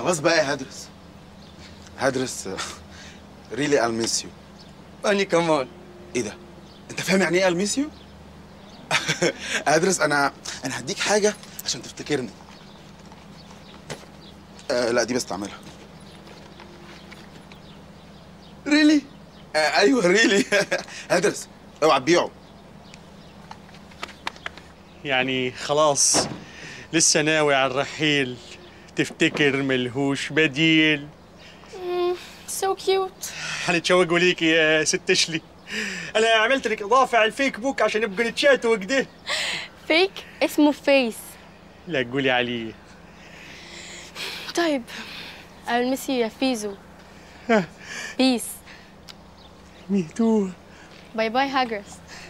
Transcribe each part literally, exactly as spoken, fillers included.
خلاص بقى يا هدرس. هدرس ريلي I'll miss you. أني كمان. ايه ده؟ انت فاهم يعني ايه I'll miss you؟ هدرس انا انا هديك حاجه عشان تفتكرني. آه لا دي بستعملها. ريلي؟ آه ايوه ريلي. هدرس اوعى تبيعه. يعني خلاص لسه ناوي على الرحيل، تفتكر ملهوش بديل. سو كيوت. هنتشوقوا ليكي يا ست شلي. انا عملت لك اضافه على الفيسبوك عشان نبقى نتشات وكده. فيك اسمه فيس. لا تقولي عليه. طيب المسي يا فيزو. بيس. مي تو. باي باي هاجرس.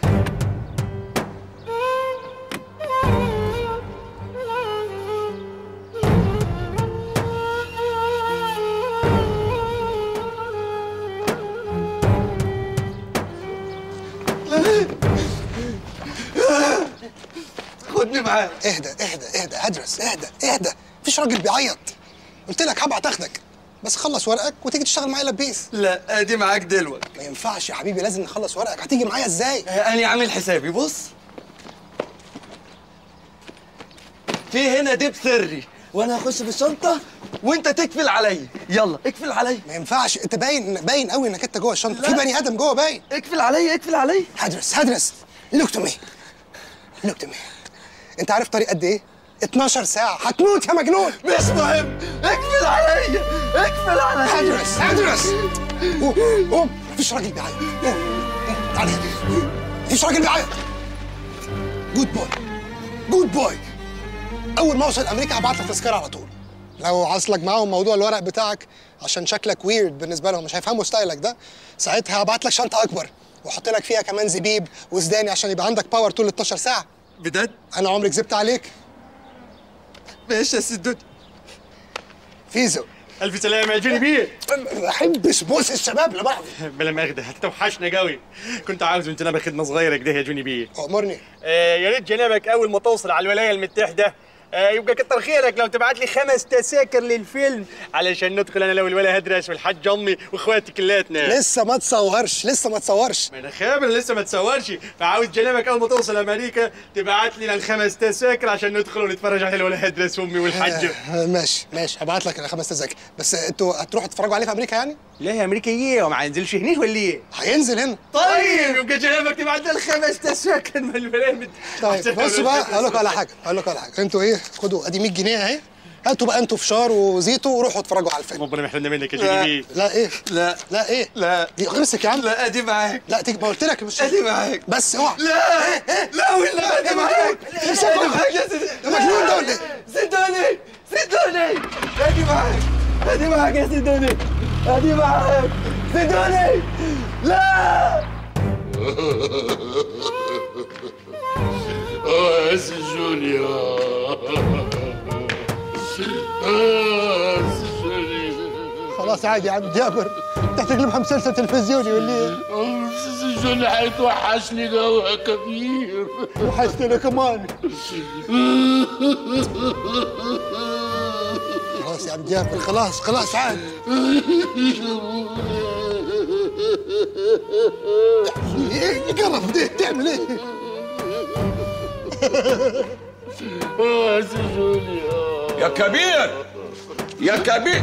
خدني معاك. اهدى اهدى اهدى هدرس، اهدى اهدى. مفيش راجل بيعيط. قلت لك هبعت اخدك، بس خلص ورقك وتيجي تشتغل معايا لبيس. لا ادي معاك دلوقتي. ما ينفعش يا حبيبي، لازم نخلص ورقك. هتيجي معايا ازاي؟ أنا عامل حسابي. بص، في هنا ديب سري، وانا هخش بالشنطه وانت تقفل عليا. يلا اقفل عليا. ما ينفعش، انت باين باين قوي انك انت جوه الشنطه. في بني ادم جوه باين. اقفل عليا اقفل عليا. هدرس هدرس لوك تو مي لوك تو مي. انت عارف طريق قد ايه؟ اتناشر ساعه. هتموت يا مجنون. مش مهم، اقفل عليا اقفل عليا. هدرس هدرس قوم قوم. مفيش راجل بيعيط. قوم قوم تعالى. مفيش راجل بيعيط. جود بوي جود بوي. اول ما اوصل امريكا هبعت لك تذكره على طول. لو عاصلك معاهم موضوع الورق بتاعك عشان شكلك ويرد بالنسبه لهم، مش هيفهموا ستايلك ده، ساعتها هبعت لك شنطه اكبر واحط لك فيها كمان زبيب وسداني عشان يبقى عندك باور طول اتناشر ساعه. بجد؟ انا عمري كذبت عليك؟ ماشي يا سدود. فيزو الف سلامه يا جوني بيه. ما بحبش بوس الشباب لبعض. بلا ماخده هتوحشنا قوي. كنت عاوز من جنابك خدمه صغيره كده يا جوني بيه. امرني. آه يا ريت جنابك اول ما توصل على الولايه المتحده آه يبقى كتر خيرك لو تبعت لي خمس تذاكر للفيلم علشان ندخل انا لو الولا هدرس والحاج امي واخواتي كلاتنا. لسه ما تصورش لسه ما تصورش. ما انا خابر لسه ما تصورش، فعاوز جنابك اول ما توصل امريكا تبعت لي الخمس تذاكر عشان ندخل ونتفرج على الولا هدرس وامي والحاج. آه ماشي ماشي هبعت لك الخمس تذاكر، بس انتوا هتروحوا تتفرجوا عليه في امريكا يعني؟ لا يا امريكا ايه وما هينزلش هنيه ولا ايه؟ هينزل هنا. طيب يبقى جنابك تبعت لي الخمس تذاكر من الولايه. طيب بصوا بقى هقول لكم على حاجه هقول لكم على حاجه. انتوا ايه، خدوا ادي مية جنيه اهي، هاتوا بقى انتوا فشار وزيتو وروحوا اتفرجوا على الفيلم. ربنا يحرمنا منك يا جوني بيه. لا ايه؟ لا لا ايه؟ لا دي امسك يا عم. لا ادي معاك. لا تيجي، ما قلت لك مش ادي معاك. بس اوعى. لا إيه إيه؟ لا ولا ادي معاك. امسك ادي اوعى. معاك يا سيدي. ده مجنون ده ولا ايه؟ سيدوني سيدوني ادي معاك ادي معاك يا سيدوني ادي معاك سيدوني. لا اه يا سي جونيور. اه يا سي جونيور. خلاص عادي يا عم جابر، انت هتقلبها مسلسل تلفزيوني ولا ايه؟ اه سي جونيور هيتوحشني قوي يا كبير. وحشتنا كمان. خلاص يا عم جابر خلاص خلاص عاد. ايه قرف ده تعمل ايه؟ اه يا سي جونيور. يا كبير يا كبير.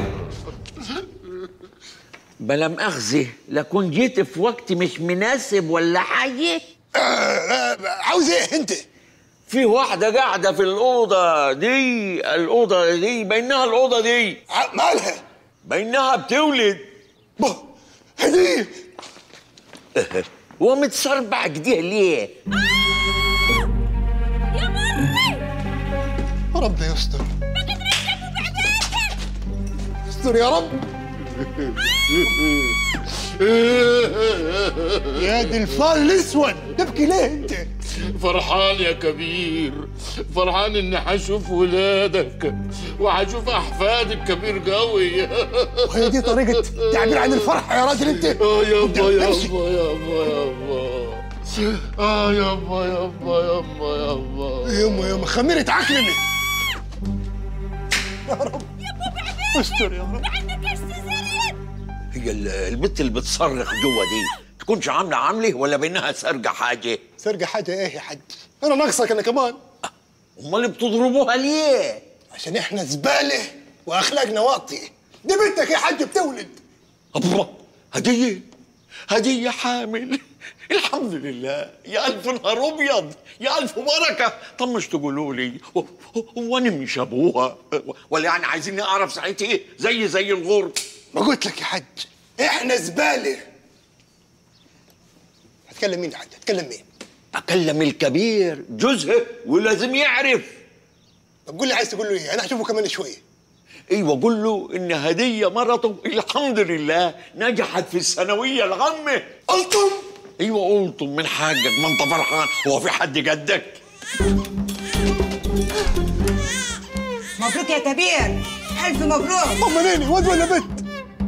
بلا مؤاخذة لكون جيت في وقت مش مناسب ولا حاجة؟ آه آه عاوز ايه انت؟ في واحدة قاعدة في الأوضة دي، الأوضة دي بينها الأوضة دي مالها؟ بينها بتولد. بو هديه. ومتسربع كده ليه؟ يا مري ربنا يستر. ما قدرت جنبه بعبيتك. استر يا رب. يا دي الفار الاسود، تبكي ليه انت؟ فرحان يا كبير، فرحان اني هشوف ولادك وهشوف احفادك كبير قوي. وهي دي طريقة تعبير عن الفرحة يا راجل انت؟ اه يابا يابا يابا يابا. اه يابا يابا يابا يابا. يما يما خميرة عكرمة. يا رب. يا ابو بعبيتك. استر يا رب. عندك سيزاريان. هي ال- البت اللي بتصرخ جوا دي تكونش عامله عامله ولا بينها سرقه حاجه؟ سرقة حاجة ايه يا حاج؟ انا ناقصك انا كمان. امال بتضربوها ليه؟ عشان احنا زبالة واخلاقنا واطية. دي بنتك يا حاج بتولد. الله، هديه هديه حامل. الحمد لله، يا الف نهار ابيض، يا الف بركه. طب مش تقولوا لي هو هو انا مش ابوها؟ ولا يعني عايزيني اعرف ساعتها ايه؟ زي زي الغرب. ما قلت لك يا حج احنا زبالة. هتكلم مين يا حج؟ هتكلم مين؟ اكلم الكبير جوزها ولازم يعرف. طب قول لي عايز تقول له ايه؟ انا هشوفه كمان شوية. ايوه، قول له ان هديه مرته الحمد لله نجحت في الثانويه العامه. قلتم؟ ايوه قلتم، من حاجك ما انت فرحان، هو في حد قدك؟ مبروك يا كبير، ألف مبروك. أم نيني واد ولا بنت؟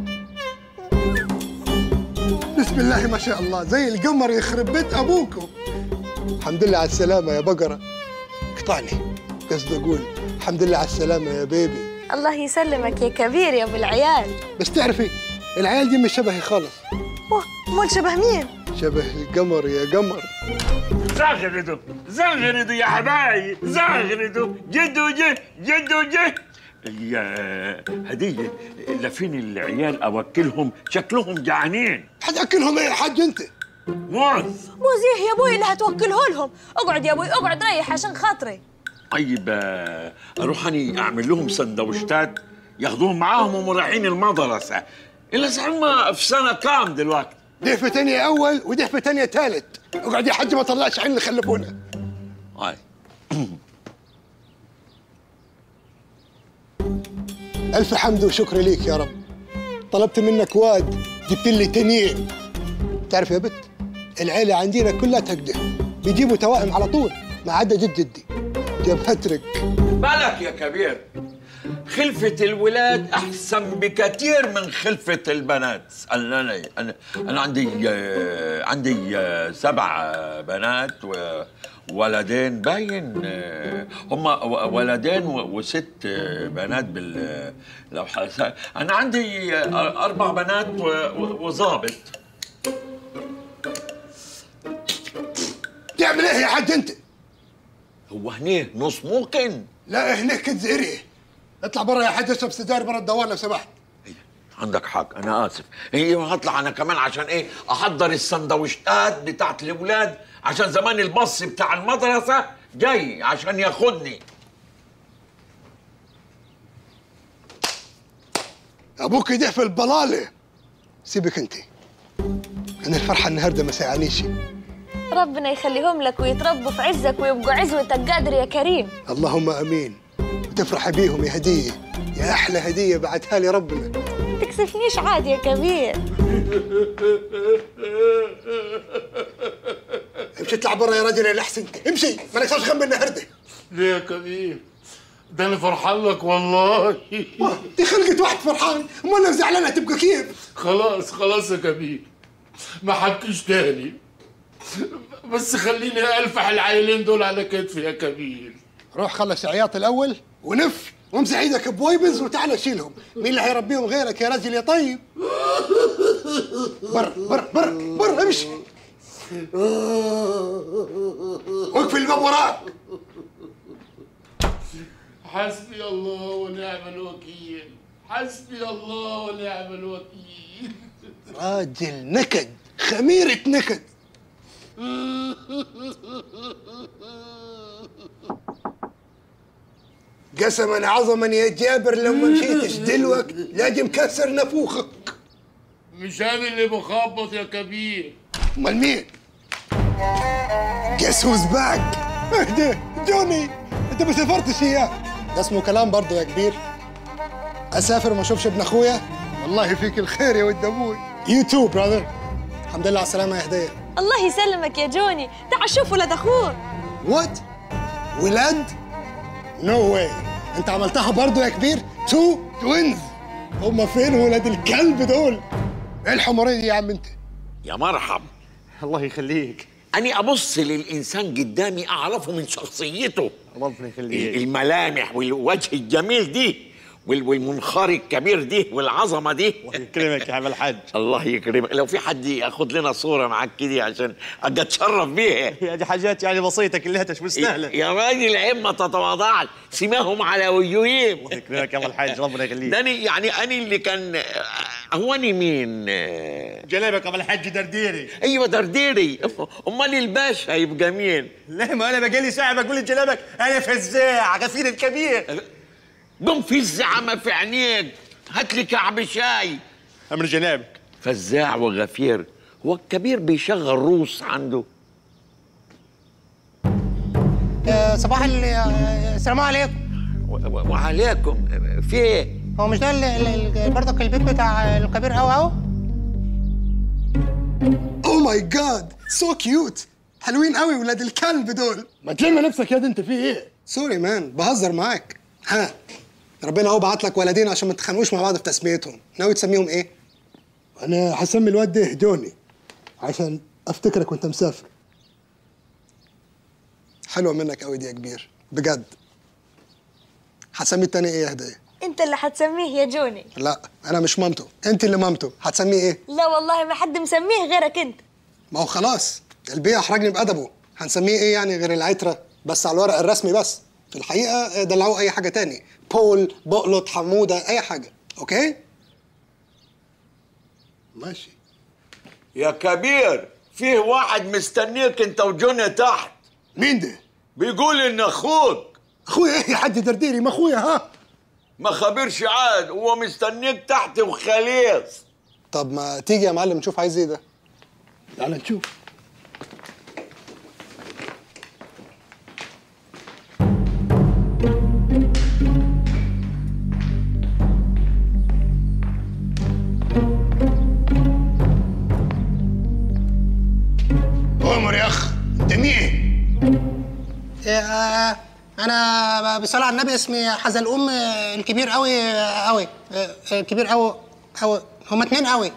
بسم الله ما شاء الله، زي القمر يخرب بيت أبوكم. الحمد لله على السلامة يا بقرة. اقطعني، قصدي أقول الحمد لله على السلامة يا بيبي. الله يسلمك يا كبير يا ابو العيال. بس تعرفي العيال دي مش شبهي خالص. واه، امال شبه مين؟ شبه القمر يا قمر. زغردوا زغردوا يا حبايب، زغردوا. جدو جه جدو جه. يا هديه، لفين العيال اوكلهم، شكلهم جعانين. هتاكلهم ايه يا حاج انت؟ موز. موزيه يا ابوي اللي هتوكله لهم. اقعد يا ابوي اقعد، ريح عشان خاطري. طيب آه، اروح اني اعمل لهم سندوتشات ياخدوهم معاهم وهم رايحين المدرسه. الا زعما في سنه كام دلوقتي؟ ده في تانية أول وده في تانية تالت. اقعد يا حاج ما طلعش عين اللي خلفونا. هاي. ألف حمد وشكر ليك يا رب. طلبت منك واد جبت لي تنين. تعرف يا بت، العيلة عندنا كلها تكده، بيجيبوا توائم على طول ما عدا جد جدي جاب هاتريك. بالك يا كبير، خلفة الولاد أحسن بكثير من خلفة البنات. أنا أنا أنا, أنا عندي آه، عندي آه، سبع آه، بنات وولدين باين آه، هم ولدين وست آه، بنات بال لو حس... أنا عندي آه، أربع بنات وظابط. تعمل إيه يا حاج أنت؟ هو هنيه نص ممكن؟ لا هناك تزهري. اطلع برا يا حاج اشرب سيجاره برا الدوار لو سمحت. عندك حق، انا اسف. هي هطلع انا كمان عشان ايه؟ احضر السندوتشات بتاعت الاولاد عشان زمان الباص بتاع المدرسه جاي عشان ياخدني. ابوك ده في البلاله. سيبك انت، انا الفرحه النهارده ما ساعنيش. ربنا يخليهم لك ويتربوا في عزك ويبقوا عزوتك قادر يا كريم. اللهم امين. وتفرح بيهم يا هديه، يا احلى هديه بعتها لي ربنا. تكسفنيش عادي يا كبير. امشي اطلع برا يا راجل يا الاحسن، امشي ما نكسرش غم النهارده. ليه يا كبير؟ ده انا فرحان لك والله. دي خلقة واحد فرحان، امال لو زعلان هتبقى كيف؟ خلاص خلاص يا كبير، ما حكيش تاني. بس خليني الفح العيلين دول على كتفي يا كبير. روح خلص عياط الاول ونف وامسح ايدك بويبز وتعال شيلهم. مين اللي هيربيهم غيرك يا راجل يا طيب؟ بر بر بر بر امشي. واقفل الباب وراك. حسبي الله ونعم الوكيل، حسبي الله ونعم الوكيل. راجل نكد، خميرة نكد. قسما عظما يا جابر لو ما مشيتش دلوقت لاجي مكسر نافوخك. مش انا اللي بخبط يا كبير. امال مين؟ جس هوز باك. اهدى جوني، انت ما سافرتش اياه. ده اسمه كلام برضه يا كبير. اسافر وما اشوفش ابن اخويا؟ والله فيك الخير يا ود ابوي. يو تو براذر. الحمد لله على السلامه يا هديه. الله يسلمك يا جوني، تعال شوف ولاد اخوك. وات؟ ولاد؟ نو واي. انت عملتها برضه يا كبير؟ تو توينز. هما فين ولاد الكلب دول؟ ايه الحماريه دي يا عم انت؟ يا مرحب. الله يخليك. أني أبص للإنسان قدامي أعرفه من شخصيته، ربنا يخليك. الملامح والوجه الجميل دي، والمنخار الكبير دي والعظمه دي. الله يكرمك يا عم الحاج. الله يكرمك. لو في حد ياخد لنا صوره معاك كده عشان اجي اتشرف بيها. يا دي حاجات يعني بسيطه كلها مش مستاهله. يا راجل عيب ما تتواضعش، سماهم على وجوههم. الله يكرمك يا عم الحاج، ربنا يخليك. داني يعني انا اللي كان هو انا مين؟ جنابك يا عم الحاج درديري. ايوه درديري. امال الباشا يبقى مين؟ لا ما انا بقالي ساعه بقول لجنابك انا فزاع غفير الكبير. قم في الزعمه في عينيك، هات لي كعب شاي. امر جنابك. فزاع وغفير، هو الكبير بيشغل روس عنده؟ آه صباح ال السلام عليكم. وعليكم. في ايه؟ هو مش ده برضك البيت بتاع الكبير قوي اهو؟ اوه ماي جاد سو كيوت، حلوين قوي ولاد الكلب دول. ما تلم نفسك يا دي، انت في ايه؟ سوري مان، بهزر معاك. ها ربنا اهو بعت لك ولدين عشان ما تتخانقوش مع بعض في تسميتهم، ناوي تسميهم ايه؟ انا هسمي الواد ده هدوني عشان افتكرك وانت مسافر. حلوه منك قوي دي يا كبير بجد. هتسمي التاني ايه يا هديه؟ انت اللي هتسميه يا جوني. لا انا مش مامته، انت اللي مامته. هتسميه ايه؟ لا والله ما حد مسميه غيرك انت. ما هو خلاص البيه احرجني بادبه، هنسميه ايه يعني غير العتره؟ بس على الورق الرسمي بس، في الحقيقه دلعوه اي حاجه تاني، بول، بقلط، حموده، اي حاجه. اوكي؟ ماشي. يا كبير فيه واحد مستنيك انت وجوني تحت. مين ده؟ بيقول ان اخوك. اخويا ايه يا حاج درديري؟ ما اخويا ها. ما خبرش عاد، هو مستنيك تحت وخليص. طب ما تيجي يا معلم نشوف عايز ايه ده. تعال نشوف. عمر يا اخ، انت مين؟ آه انا بصلي على النبي اسمي حزلقوم الكبير قوي قوي الكبير قوي قوي. هما اتنين قوي.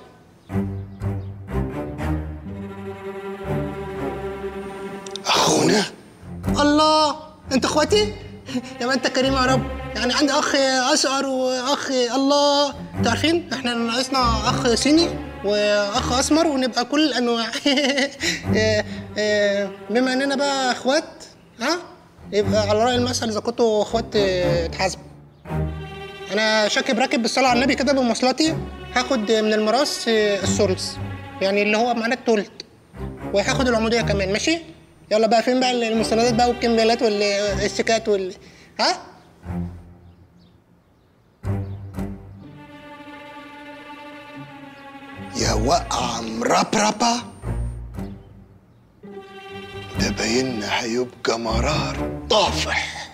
اخونا؟ الله، انت اخواتي؟ يا ما انت كريم يا رب. يعني عندي اخ اشقر واخ الله. انتوا عارفين احنا ناقصنا اخ صيني واخ اسمر ونبقى كل الانواع. بما اننا بقى اخوات ها، يبقى على راي المثل اذا كنتوا اخوات اتحاسبوا. انا شاكب راكب بالصلاه على النبي كده بمواصلاتي، هاخد من الميراث الثلث يعني اللي هو معناه التلت، وهاخد العموديه كمان. ماشي؟ يلا بقى فين بقى المستندات بقى والكمبيالات والشيكات وال ها؟ يا وقع مربربة، ده بايننا هيبقى مرار طافح.